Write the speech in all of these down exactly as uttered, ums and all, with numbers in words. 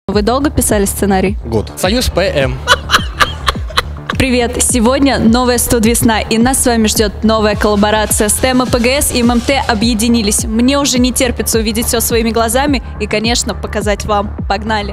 Вы долго писали сценарий? Год. Союз ПМ. Привет! Сегодня новая студия сна, и нас с вами ждет новая коллаборация. СТЭМ и ПГС и ММТ объединились. Мне уже не терпится увидеть все своими глазами и, конечно, показать вам. Погнали!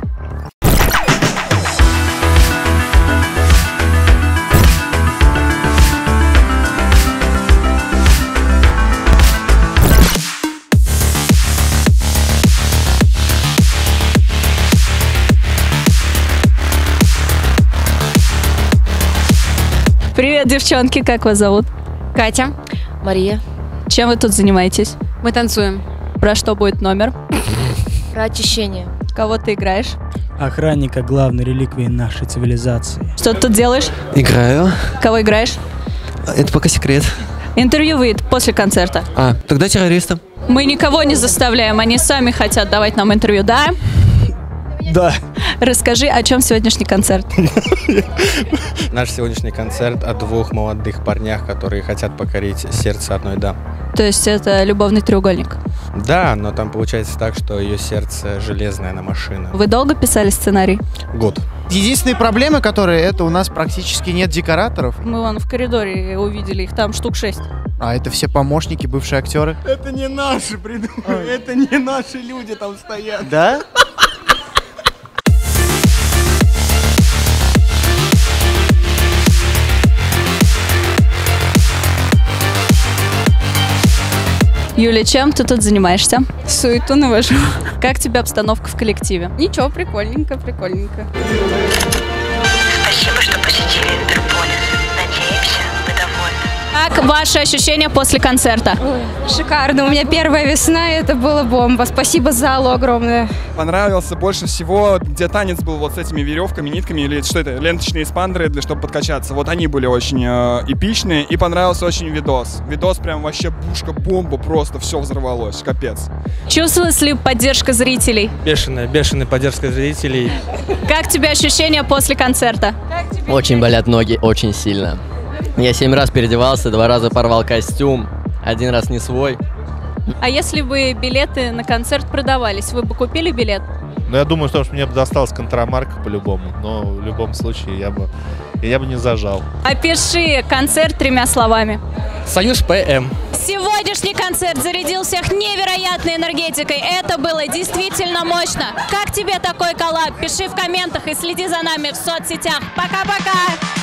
Привет, девчонки, как вас зовут? Катя. Мария. Чем вы тут занимаетесь? Мы танцуем. Про что будет номер? Про очищение. Кого ты играешь? Охранника главной реликвии нашей цивилизации. Что ты тут делаешь? Играю. Кого играешь? Это пока секрет. Интервью выйдет после концерта. А, тогда террористам. Мы никого не заставляем, они сами хотят давать нам интервью, да? Да. Расскажи, о чем сегодняшний концерт. Наш сегодняшний концерт о двух молодых парнях, которые хотят покорить сердце одной дамы. То есть это любовный треугольник? Да, но там получается так, что ее сердце железное на машина. Вы долго писали сценарий? Год. Единственные проблемы, которые это у нас практически нет декораторов. Мы вон в коридоре увидели их, там штук шесть. А это все помощники, бывшие актеры. Это не наши придумали, это не наши люди там стоят. Да? Юля, чем ты тут занимаешься? Суету навожу. Как тебе обстановка в коллективе? Ничего, прикольненько, прикольненько. Спасибо, что посетили Интерполис. Надеемся, вы довольны. Как ваши ощущения после концерта? Шикарно. У меня первая весна, и это было бомба. Спасибо залу огромное. Понравился больше всего, где танец был вот с этими веревками, нитками, или что это, ленточные спандеры, для чтобы подкачаться. Вот они были очень э, эпичные, и понравился очень видос. Видос прям вообще пушка-бомба, просто все взорвалось, капец. Чувствовалась ли поддержка зрителей? Бешеная, бешеная поддержка зрителей. Как тебе ощущения после концерта? Очень болят ноги, очень сильно. Я семь раз переодевался, два раза порвал костюм, один раз не свой. А если бы билеты на концерт продавались, вы бы купили билет? Ну, я думаю, что мне бы досталась контрамарка по-любому, но в любом случае я бы, я бы не зажал. Опиши концерт тремя словами. Союз ПМ. Сегодняшний концерт зарядил всех невероятной энергетикой. Это было действительно мощно. Как тебе такой коллаб? Пиши в комментах и следи за нами в соцсетях. Пока-пока!